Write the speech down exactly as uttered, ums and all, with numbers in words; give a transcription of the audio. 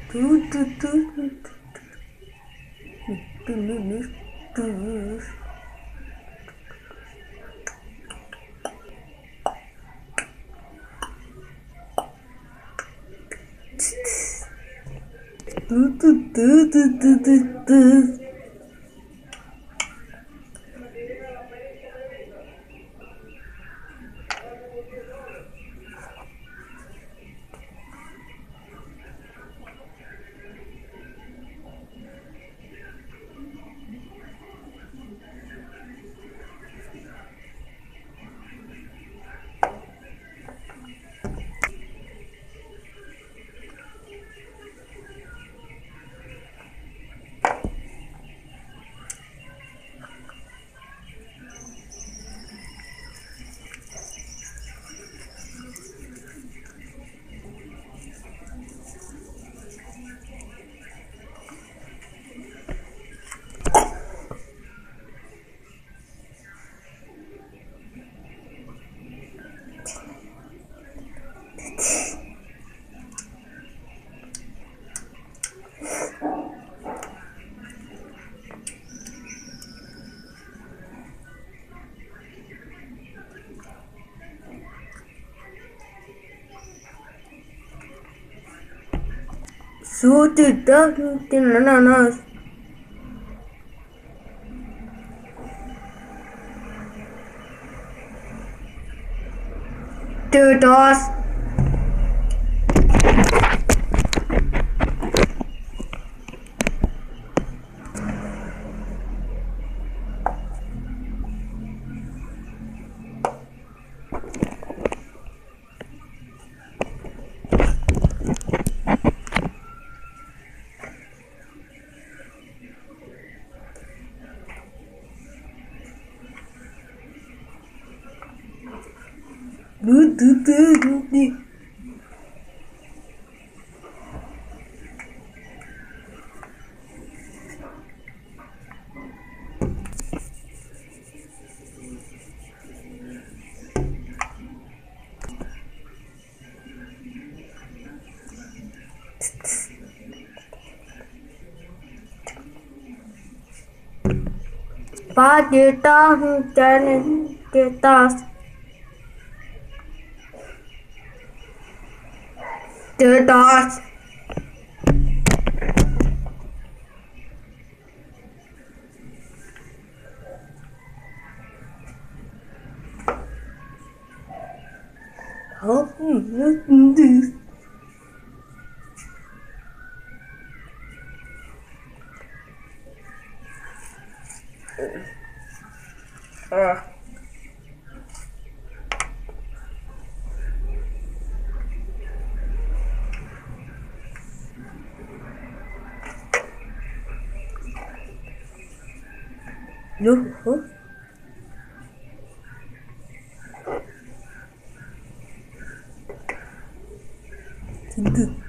Tu, tu, tu, tu, tu, tu, tu. Tu, tu, tu, tu, tu, tu, tu. Su, tu, tu, tu, no, no, no. Tu, dos. Tu, tu, tu, tu, tu. Ba deita ten detas detas oh this ah no huh